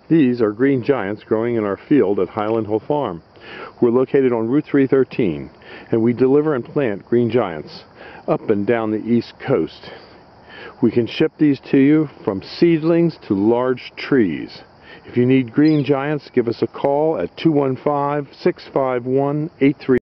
These are green giants growing in our field at Highland Hill Farm. We're located on Route 313, and we deliver and plant green giants up and down the East Coast. We can ship these to you from seedlings to large trees. If you need green giants, give us a call at 215-651-8300.